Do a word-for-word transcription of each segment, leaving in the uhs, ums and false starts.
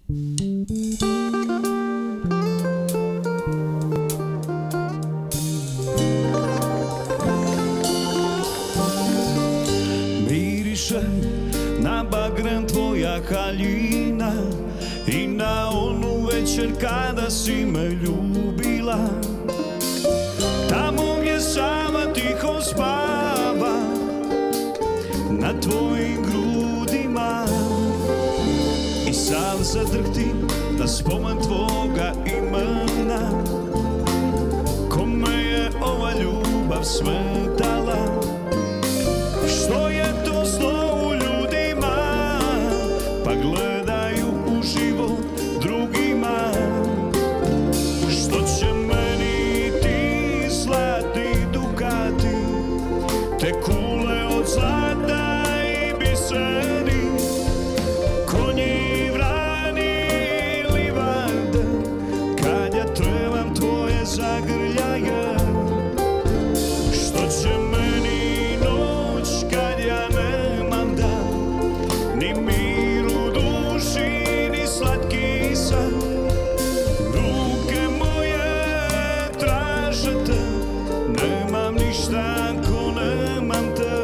Miriše na bagren tvoja haljina i na onu večer kada si me ljubila. Tamo gdje sama tiho spava na tvojim grudima i sam zadrhtim na spomen tvoga imena. Kome je ova ljubav smetala? Što je to zlo u ljudima, pa gledaju u život drugima? Što će meni ti zlatni dukati, te kule od zlata i biseri, konji, vrani, livade, kad ja trebam tvoje zagrljaje? Što će meni noć kad ja nemam dan, ni mir u duši, ni slatki san? Ruke moje traže te, nemam ništa ako nemam te.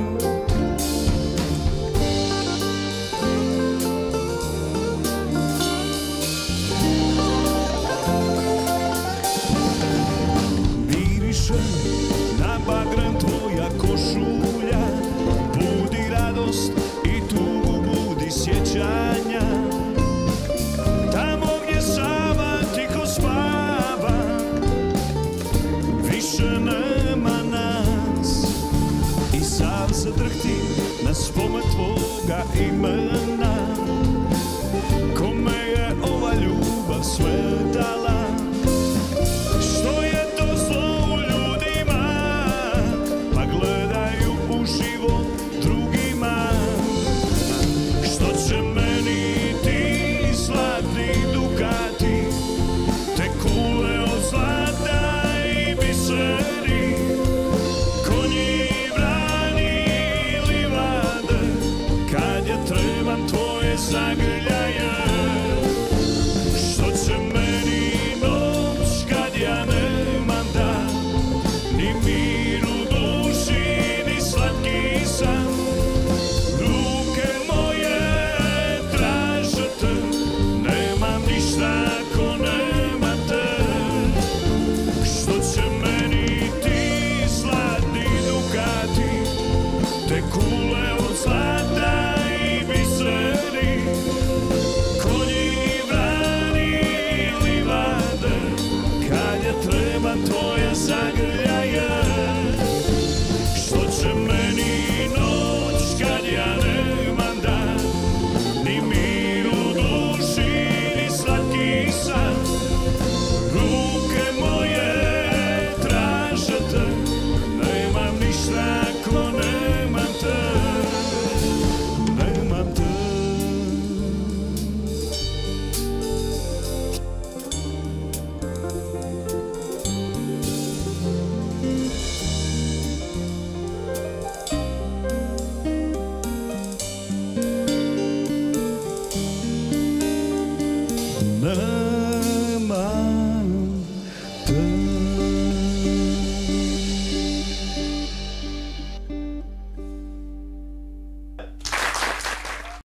Miriše na bagren tvoja košulja, budi radost i tugu, budi sjećanja. Tamo gdje sama tiho spava, više nema nas i sam zadrhtim na spomen tvoga imena. Kome je ova ljubav smetala? Što je to zlo u ljudima, pa gledaju u život drugima? Što će meni ti zlatni dukati, te kule od zlata i biseri, konji, vrani, livade, kad ja trebam tvoje zagrljaje? Što će meni noć kad ja nemam dan, ni mir u duši, ni slatki san? Ruke moje traže te, nemam ništa ako nemam te. Što će meni ti zlatni dukati, te kule od zlata i biseri, konji, vrani, livade, kad ja trebam tvoje zagrljaje? Što će meni noć kad ja nemam dan, ni mir u duši, ni slatki san? Ruke moje traže te, nemam ništa ako nemam te, nemam te. Na